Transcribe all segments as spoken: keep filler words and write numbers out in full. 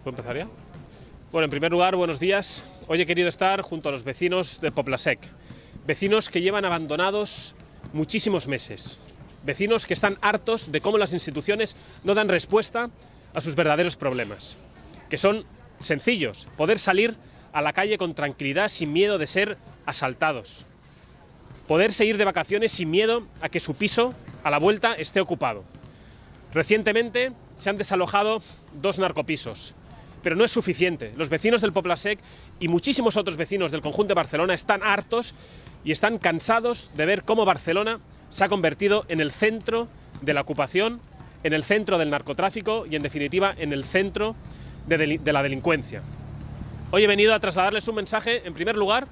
¿Puedo empezar ya? Bueno, en primer lugar, buenos días. Hoy he querido estar junto a los vecinos de Poble-sec, vecinos que llevan abandonados muchísimos meses, vecinos que están hartos de cómo las instituciones no dan respuesta a sus verdaderos problemas, que son sencillos: poder salir a la calle con tranquilidad sin miedo de ser asaltados, poder seguir de vacaciones sin miedo a que su piso a la vuelta esté ocupado. Recientemente se han desalojado dos narcopisos, pero no es suficiente. Los vecinos del Poble-sec y muchísimos otros vecinos del conjunto de Barcelona están hartos y están cansados de ver cómo Barcelona se ha convertido en el centro de la ocupación, en el centro del narcotráfico y, en definitiva, en el centro de, de la delincuencia. Hoy he venido a trasladarles un mensaje, en primer lugar,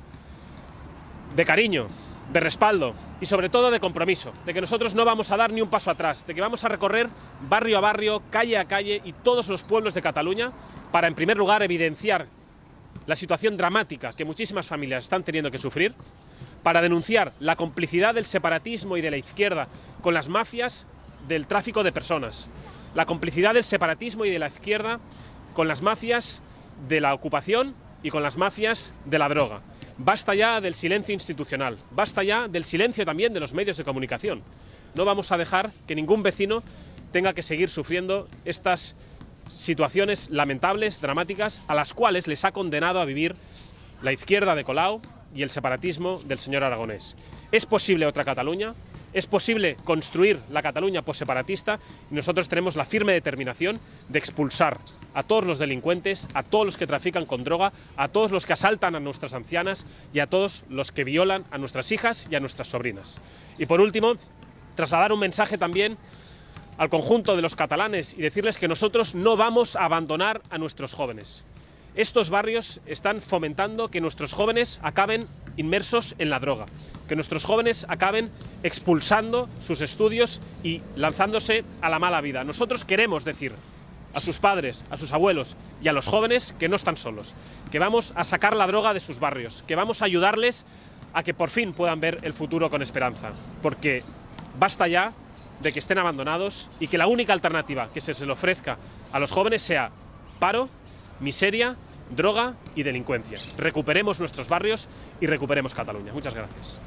de cariño, de respaldo y sobre todo de compromiso, de que nosotros no vamos a dar ni un paso atrás, de que vamos a recorrer barrio a barrio, calle a calle y todos los pueblos de Cataluña para, en primer lugar, evidenciar la situación dramática que muchísimas familias están teniendo que sufrir, para denunciar la complicidad del separatismo y de la izquierda con las mafias del tráfico de personas, la complicidad del separatismo y de la izquierda con las mafias de la ocupación y con las mafias de la droga. Basta ya del silencio institucional, basta ya del silencio también de los medios de comunicación. No vamos a dejar que ningún vecino tenga que seguir sufriendo estas situaciones lamentables, dramáticas, a las cuales les ha condenado a vivir la izquierda de Colau y el separatismo del señor Aragonés. ¿Es posible otra Cataluña? ¿Es posible construir la Cataluña posseparatista? Y nosotros tenemos la firme determinación de expulsar a todos los delincuentes, a todos los que trafican con droga, a todos los que asaltan a nuestras ancianas y a todos los que violan a nuestras hijas y a nuestras sobrinas. Y por último, trasladar un mensaje también al conjunto de los catalanes y decirles que nosotros no vamos a abandonar a nuestros jóvenes. Estos barrios están fomentando que nuestros jóvenes acaben inmersos en la droga, que nuestros jóvenes acaben expulsando sus estudios y lanzándose a la mala vida. Nosotros queremos decir a sus padres, a sus abuelos y a los jóvenes que no están solos, que vamos a sacar la droga de sus barrios, que vamos a ayudarles a que por fin puedan ver el futuro con esperanza, porque basta ya de que estén abandonados y que la única alternativa que se les ofrezca a los jóvenes sea paro, miseria, droga y delincuencia. Recuperemos nuestros barrios y recuperemos Cataluña. Muchas gracias.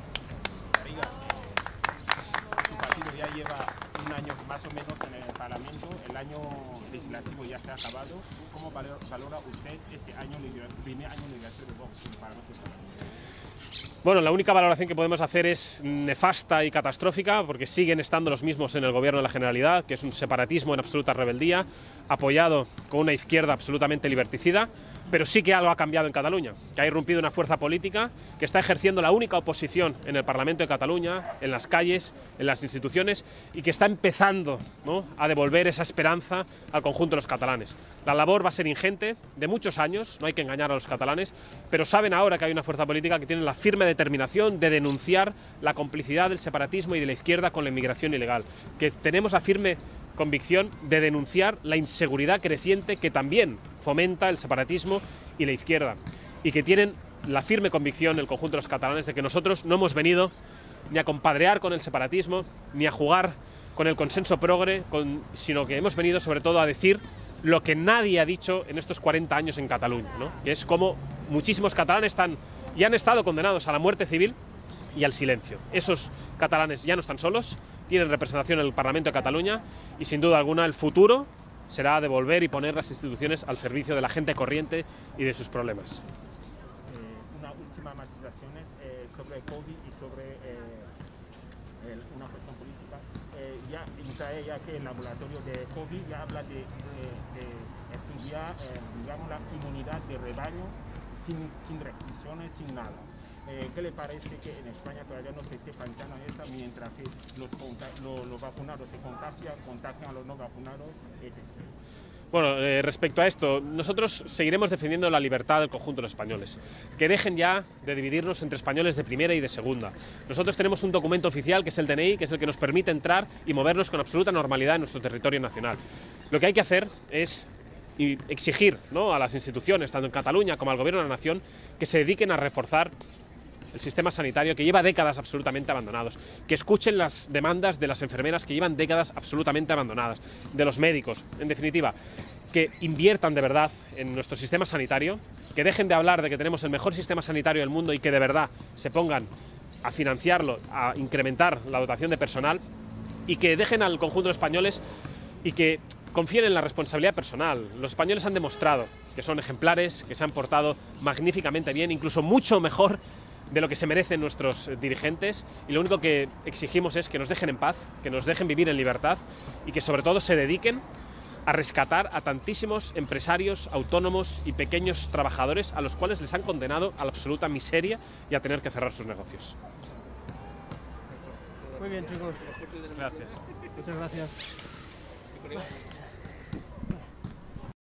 Su partido ya lleva un año más o menos en el Parlamento, el año legislativo ya se ha acabado. ¿Cómo valora usted este año, primer año legislativo de Vox en el Parlamento de Cataluña? Bueno, la única valoración que podemos hacer es nefasta y catastrófica, porque siguen estando los mismos en el gobierno de la Generalidad, que es un separatismo en absoluta rebeldía, apoyado con una izquierda absolutamente liberticida, pero sí que algo ha cambiado en Cataluña, que ha irrumpido una fuerza política que está ejerciendo la única oposición en el Parlamento de Cataluña, en las calles, en las instituciones, y que está empezando, ¿no?, a devolver esa esperanza al conjunto de los catalanes. La labor va a ser ingente, de muchos años, no hay que engañar a los catalanes, pero saben ahora que hay una fuerza política que tiene la firme determinación de denunciar la complicidad del separatismo y de la izquierda con la inmigración ilegal, que tenemos la firme convicción de denunciar la inseguridad creciente que también fomenta el separatismo y la izquierda, y que tienen la firme convicción el conjunto de los catalanes de que nosotros no hemos venido ni a compadrear con el separatismo, ni a jugar con el consenso progre, con, sino que hemos venido sobre todo a decir lo que nadie ha dicho en estos cuarenta años en Cataluña, ¿no?, que es como muchísimos catalanes están y han estado condenados a la muerte civil y al silencio. Esos catalanes ya no están solos, tienen representación en el Parlamento de Cataluña y sin duda alguna el futuro será devolver y poner las instituciones al servicio de la gente corriente y de sus problemas. Eh, una última matización eh, sobre COVID y sobre eh, el, una cuestión política. Eh, ya, ya que el laboratorio de COVID ya habla de, de, de estudiar, eh, digamos, la inmunidad de rebaño sin, sin restricciones, sin nada. Eh, ¿Qué le parece que en España todavía no se esté pensando en eso, mientras que los, los, los vacunados se contagian, contagian a los no vacunados, etcétera? Bueno, eh, respecto a esto, nosotros seguiremos defendiendo la libertad del conjunto de los españoles. Que dejen ya de dividirnos entre españoles de primera y de segunda. Nosotros tenemos un documento oficial que es el D N I, que es el que nos permite entrar y movernos con absoluta normalidad en nuestro territorio nacional. Lo que hay que hacer es y exigir, ¿no?, a las instituciones, tanto en Cataluña como al Gobierno de la Nación, que se dediquen a reforzar el sistema sanitario que lleva décadas absolutamente abandonados, que escuchen las demandas de las enfermeras que llevan décadas absolutamente abandonadas, de los médicos, en definitiva, que inviertan de verdad en nuestro sistema sanitario, que dejen de hablar de que tenemos el mejor sistema sanitario del mundo y que de verdad se pongan a financiarlo, a incrementar la dotación de personal y que dejen al conjunto de españoles y que confíen en la responsabilidad personal. Los españoles han demostrado que son ejemplares, que se han portado magníficamente bien, incluso mucho mejor de lo que se merecen nuestros dirigentes, y lo único que exigimos es que nos dejen en paz, que nos dejen vivir en libertad y que sobre todo se dediquen a rescatar a tantísimos empresarios, autónomos y pequeños trabajadores a los cuales les han condenado a la absoluta miseria y a tener que cerrar sus negocios. Muy bien, chicos. Gracias. Muchas gracias.